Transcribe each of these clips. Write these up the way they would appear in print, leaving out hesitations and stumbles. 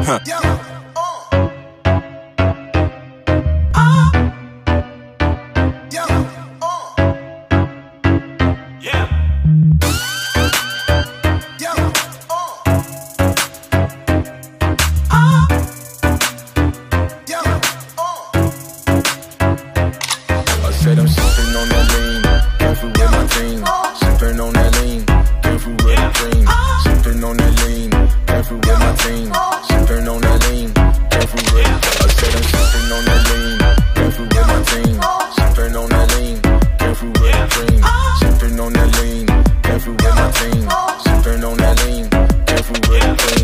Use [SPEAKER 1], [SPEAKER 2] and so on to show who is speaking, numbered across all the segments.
[SPEAKER 1] Said I'm sipping on that lean, careful with my team. Sipping on that lean, careful with the dream. Sipping on that lean, careful with my team. Sipping on that lean, careful with. I said I'm sipping on that lean, careful with my team. Sipping on that lean, careful with the dream. Sipping on that lean, careful with my team. Sipping on that lean, careful with the dream.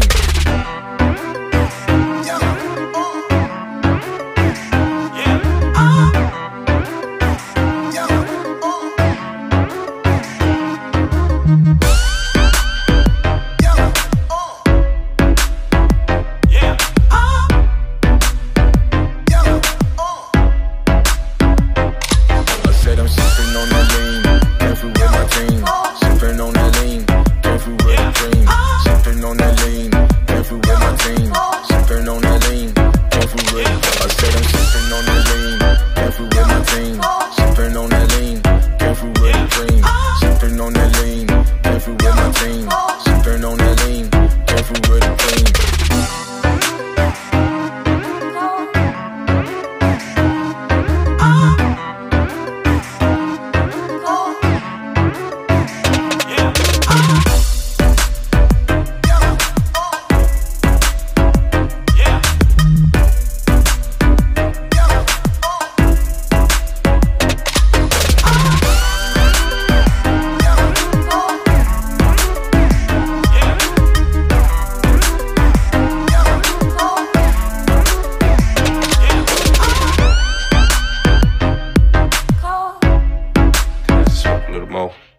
[SPEAKER 1] Little more.